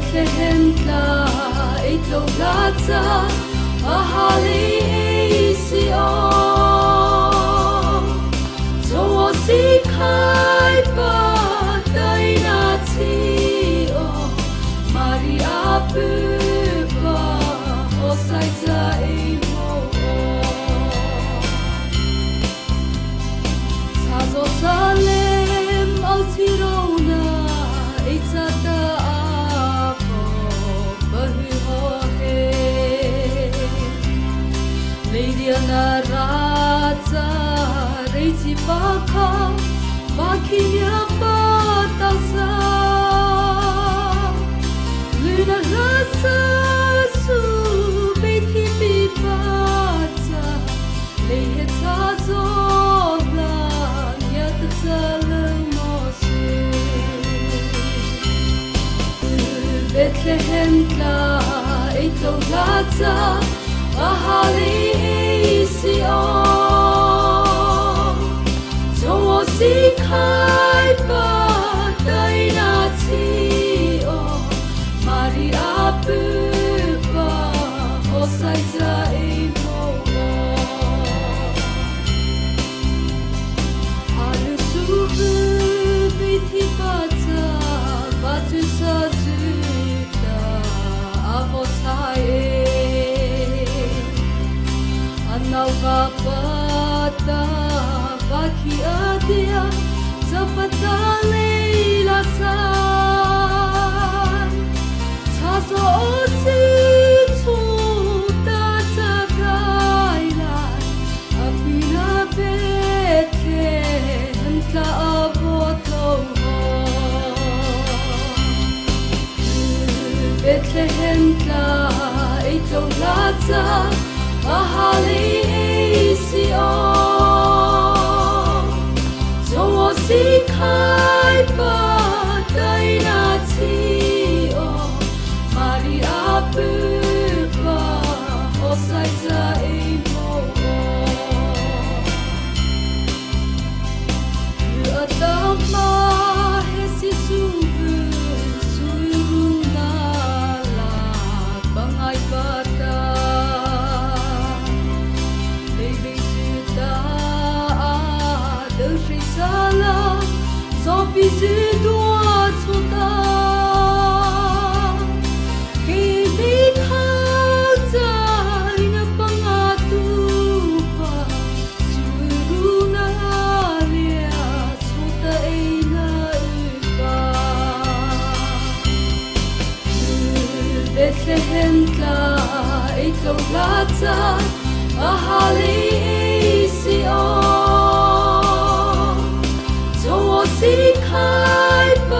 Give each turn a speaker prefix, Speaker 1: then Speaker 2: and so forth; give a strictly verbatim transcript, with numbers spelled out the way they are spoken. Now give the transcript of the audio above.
Speaker 1: Bethlehem tla itlo gatsa ahali Sion so si khai pa dai na tio Maria pupa osai tsa imo sazo salem altirona itata Leidiana raza reiti baka bakinya batasa Luna rasa su beti bibata Leiheta zobla nyata lemosu Bethlehem tla ito raza ahali Sion so si khai pa dai na tio Maria pupa osai tsa imo alu subu biti bata batu sa zuta avotai Nalva pata baki adia zapata leila san tazo osi tu tata kaila apina beke entla avoto Bethlehem tla ito lata ahali Sion so si khai pa dai na tio Maria pupa osai tsa imo Atama hesi subu suiruna la bangai bata Bisu doa tuta Kimi kaza ina pangatupa Suruna lia suta ina upa Bethlehem tla ito lata ahali Sion so si khai pa